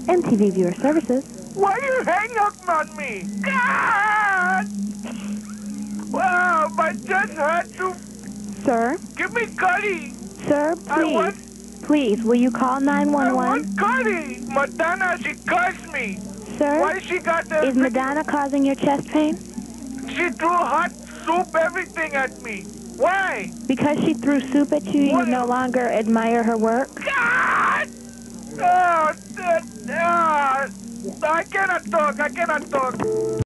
MTV Viewer Services. Why you hang up on me? God! Wow, my just had to... Sir? Give me Cuddy! Sir, please. Please, will you call 911? I want Cuddy! Madonna, she cursed me! Sir? Why she got the... Is Madonna causing your chest pain? She threw hot soup, everything at me. Why? Because she threw soup at you, you no longer admire her work? God! Oh, I cannot talk.